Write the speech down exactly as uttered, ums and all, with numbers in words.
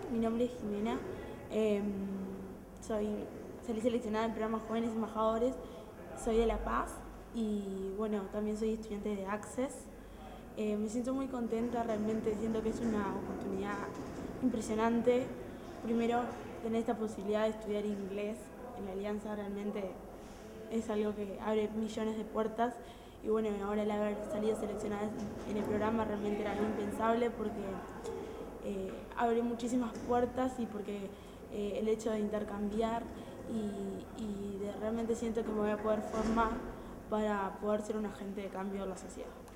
mi nombre es Jimena. Eh, soy, salí seleccionada en programa Jóvenes Embajadores. Soy de La Paz y bueno, también soy estudiante de Access. Eh, me siento muy contenta, realmente siento que es una oportunidad impresionante. Primero, tener esta posibilidad de estudiar inglés en la Alianza realmente es algo que abre millones de puertas. Y bueno, ahora el haber salido seleccionada en el programa realmente era algo impensable porque eh, abre muchísimas puertas y porque eh, el hecho de intercambiar y, y de realmente siento que me voy a poder formar para poder ser un agente de cambio en la sociedad.